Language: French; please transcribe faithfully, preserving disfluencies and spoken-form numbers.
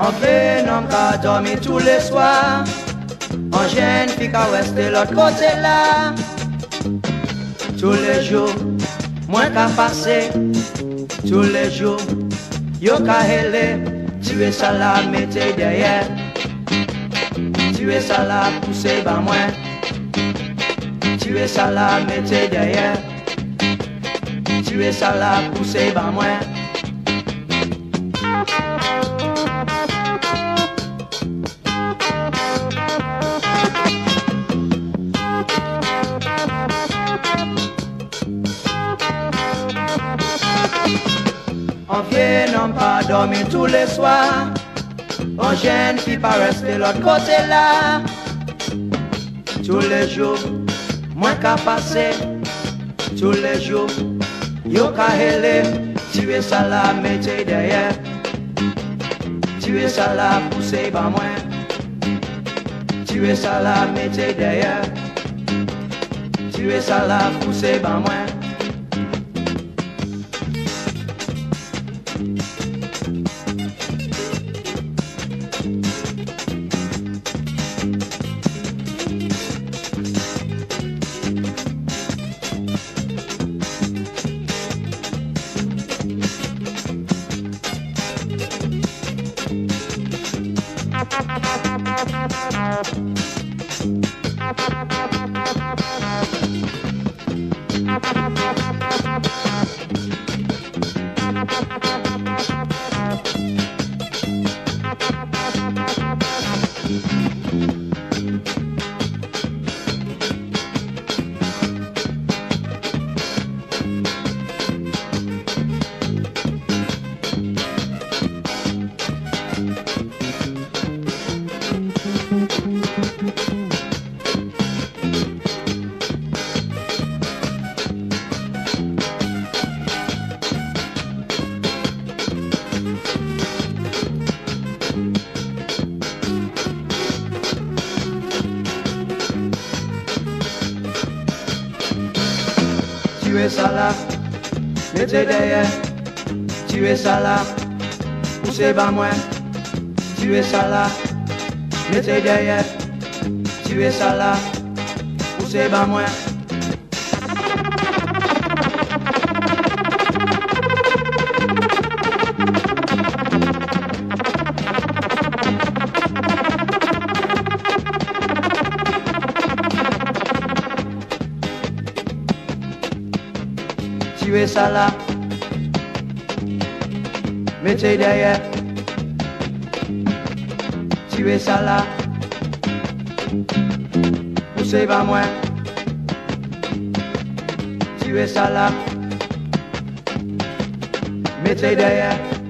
En fait, non, qu'à dormir tous les soirs. En gêne, puis qu'à rester l'autre côté là. Tous les jours, moins qu'à passer. Tous les jours, yo qu'à hélé. Tuer ça là, mettez derrière. Tuer ça là, poussez bas moins. Tuer ça là, mettez derrière. Tuer ça là, poussez bas moins. On vient non pas dormir tous les soirs. On gêne puis pas rester l'autre côté là. Tous les jours, moins qu'à passer. Tous les jours, yo qu'à hélé. Tuer ça là, mettez derrière. Tuer ça là, poussez bas moins. Tuer ça là, mettez derrière. Tuer ça là, poussez bas moins. Tuer ça là, mettez derrière. Tuer ça là, poussez bas moins. Tuer ça là, mettez derrière. Tuer ça là, poussez bas moins. Tuer ça là, mettez derrière. Tuer ça là, poussez bas moins. Tuer ça là, mettez derrière.